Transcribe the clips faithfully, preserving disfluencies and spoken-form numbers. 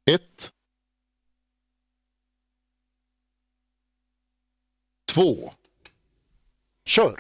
Ett. Två. Kör.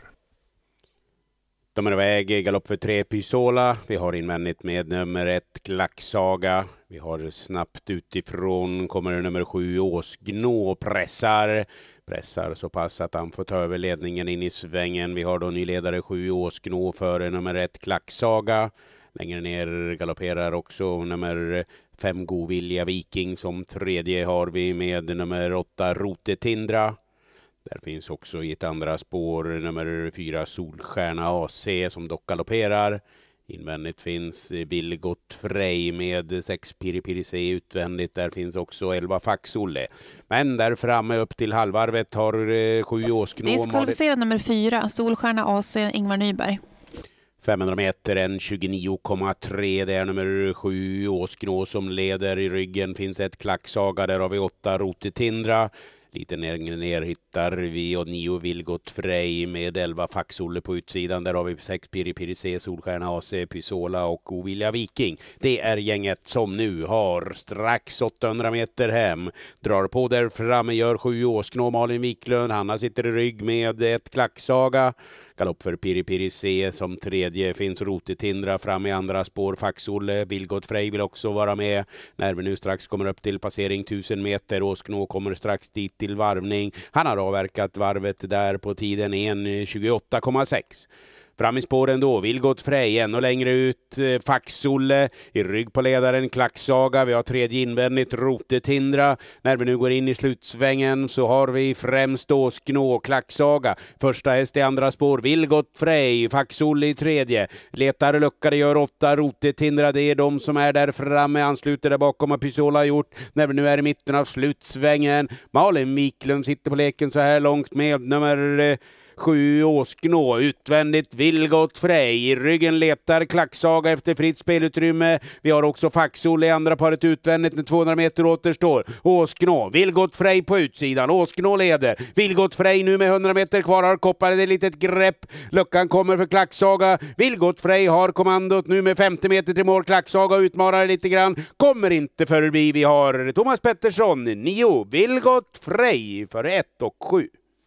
De är iväg, galopp för tre Pysola. Vi har invändigt med nummer ett Klacksaga. Vi har snabbt utifrån kommer nummer sju Åsgnå och pressar. Pressar så pass att han får ta över ledningen in i svängen. Vi har då nyledare sju Åsgnå före nummer ett Klacksaga. Längre ner galopperar också nummer fem Godvilja Viking. Som tredje har vi med nummer åtta Rotetindra. Där finns också i ett andra spår nummer fyra Solstjärna A C som dock galopperar. Invändigt finns Vilgot Frej med sex Piri Piri C utvändigt. Där finns också elva Faxolle. Men där framme upp till halvvarvet har sju Åsgnå. Diskvalificerad nummer fyra Solstjärna A C Ingvar Nyberg. femhundra meter, en tjugonio komma tre. Det är nummer sju Åsgnå som leder. I ryggen finns ett Klacksaga. Där har vi åtta Rotetindra. Lite längre ner hittar vi och nio Vilgot Frej med elva Faxolle på utsidan. Där har vi sex Piri Piri C, Solstjärna A C, Pysola och Godvilja Viking. Det är gänget som nu har strax åttahundra meter hem. Drar på där framme, gör sju Åsgnå, Malin Wiklund. Hanna sitter i rygg med ett Klacksaga. Galopp för Piri Piri C som tredje finns Rotetindra fram i andra spår. Faxolle, Vilgot Frej vill också vara med när vi nu strax kommer upp till passering tusen meter. Åsgnå kommer strax dit till varvning. Han har avverkat varvet där på tiden en tjugoåtta komma sex. Fram i spåren då, Vilgot Frej ännu längre ut, Faxolle i rygg på ledaren, Klacksaga. Vi har tredje invändigt, Rotetindra. När vi nu går in i slutsvängen så har vi främst Åsgnå och Klacksaga. Första häst i andra spår, Vilgot Frej, Faxolle i tredje. Letar lucka, det gör åtta, Rotetindra. Det är de som är där framme, ansluter där bakom vad Pysola har gjort. När vi nu är i mitten av slutsvängen, Malin Wiklund sitter på leken så här långt med nummer sju Åsgnå, utvändigt Vilgot Frej. I ryggen letar Klacksaga efter fritt spelutrymme. Vi har också Faxolle i andra paret utvändigt när tvåhundra meter återstår. Åsgnå, Vilgot Frej på utsidan. Åsgnå leder. Vilgot Frej nu med hundra meter kvar har koppar det litet grepp. Luckan kommer för Klacksaga. Vilgot Frej har kommandot nu med femtio meter till mål. Klacksaga utmanar lite grann. Kommer inte förbi. Vi har Thomas Pettersson, nio Vilgot Frej för ett och sju.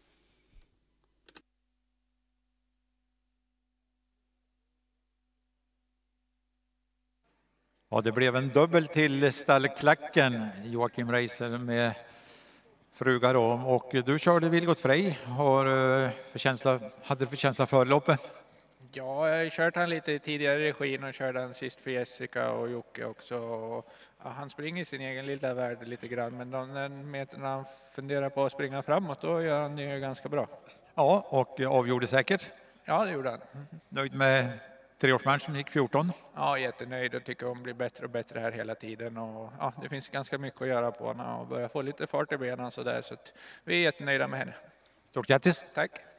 Ja, det blev en dubbel till stallklacken, Joakim Reisel med frugar då. Och du körde Vilgot Frej. Har för känsla, hade för känsla för loppet? Ja, jag har kört han lite tidigare i regin och körde han sist för Jessica och Jocke också. Och, ja, han springer i sin egen lilla värld lite grann, men de den meterna han funderar på att springa framåt, då gör han det ganska bra. Ja, och avgjorde säkert? Ja, det gjorde han. Nöjd med treårsmatchen som gick fjorton? Ja, jättenöjd och tycker hon blir bättre och bättre här hela tiden. Och, ja, det finns ganska mycket att göra på henne och börja få lite fart i benen så där. Så att vi är jättenöjda med henne. Stort grattis! Tack!